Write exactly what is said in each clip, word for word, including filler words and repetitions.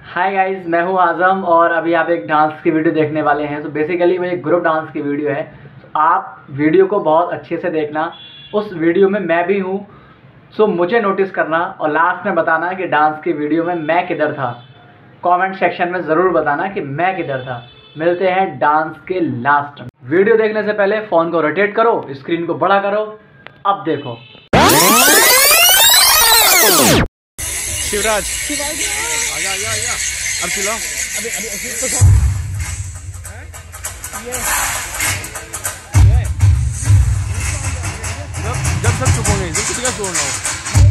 Hi guys, मैं हूं आज़म और अभी आप एक डांस की वीडियो देखने वाले हैं। तो बेसिकली वो एक ग्रुप डांस की वीडियो है। तो आप वीडियो को बहुत अच्छे से देखना। उस वीडियो में मैं भी हूं, सो मुझे नोटिस करना और लास्ट में बताना कि डांस की वीडियो में मैं किधर था। कमेंट सेक्शन में ज़रूर बताना कि मैं किधर था। मिलते हैं डांस के लास्ट में। वीडियो देखने से पहले फ़ोन को रोटेट करो, स्क्रीन को बड़ा करो। अब देखो शिवराज आजा आजा आजा अब चलो अभी अभी अभी तो जब जब सब चुप हो गए जब किसी का शोर ना हो।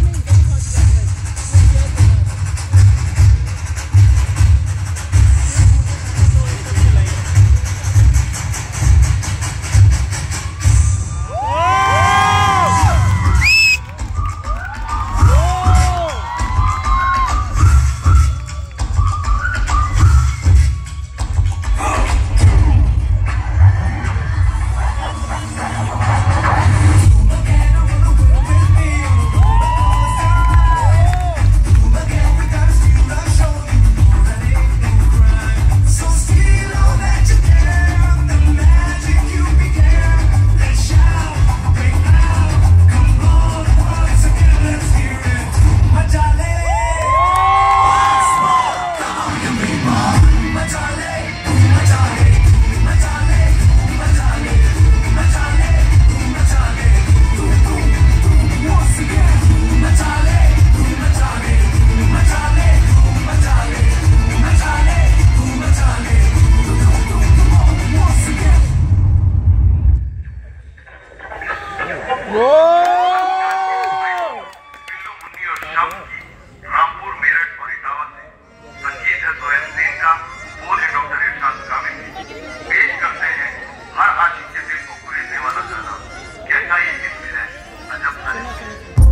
रामपुर मेरठ और इटावा से संगीत है सोहेल सेन का, बोल है डॉक्टर इरशाद कामिल। पेश करते हैं हर आशिक के दिल को कुरेदने वाला गाना, कैसा ये इश्क है अजब सा।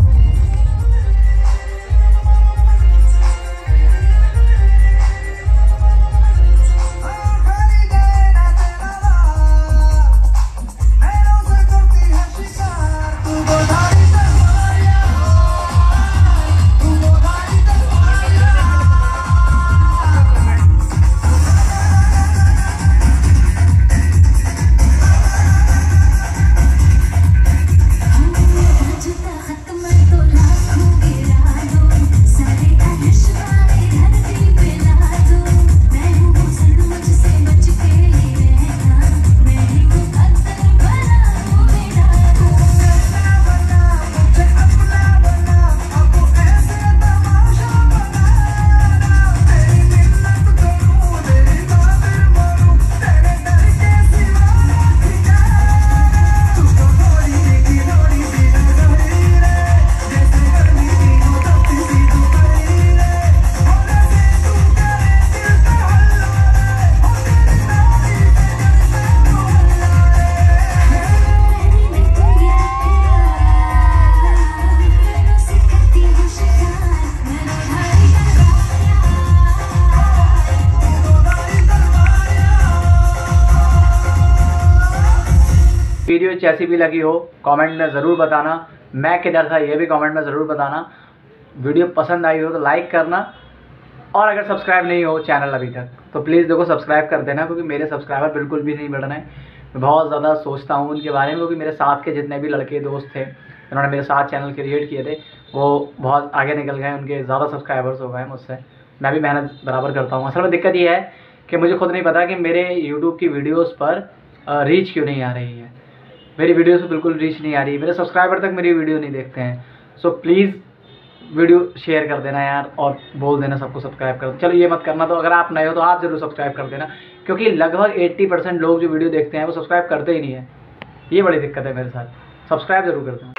वीडियो जैसी भी लगी हो कमेंट में ज़रूर बताना। मैं किधर था ये भी कमेंट में ज़रूर बताना। वीडियो पसंद आई हो तो लाइक करना, और अगर सब्सक्राइब नहीं हो चैनल अभी तक तो प्लीज़ देखो सब्सक्राइब कर देना, क्योंकि मेरे सब्सक्राइबर बिल्कुल भी नहीं बढ़ रहे हैं। मैं बहुत ज़्यादा सोचता हूँ उनके बारे में, क्योंकि मेरे साथ के जितने भी लड़के दोस्त थे जिन्होंने मेरे साथ चैनल क्रिएट किए थे वो बहुत आगे निकल गए, उनके ज़्यादा सब्सक्राइबर्स हो गए मुझसे। मैं भी मेहनत बराबर करता हूँ। असल में दिक्कत ये है कि मुझे खुद नहीं पता कि मेरे यूट्यूब की वीडियोज़ पर रीच क्यों नहीं आ रही है। मेरी वीडियो से बिल्कुल रीच नहीं आ रही, मेरे सब्सक्राइबर तक मेरी वीडियो नहीं देखते हैं। सो प्लीज़ वीडियो शेयर कर देना यार, और बोल देना सबको सब्सक्राइब कर। चलो ये मत करना, तो अगर आप नए हो तो आप ज़रूर सब्सक्राइब कर देना, क्योंकि लगभग अस्सी परसेंट लोग जो वीडियो देखते हैं वो सब्सक्राइब करते ही नहीं है। ये बड़ी दिक्कत है मेरे साथ। सब्सक्राइब ज़रूर कर देना।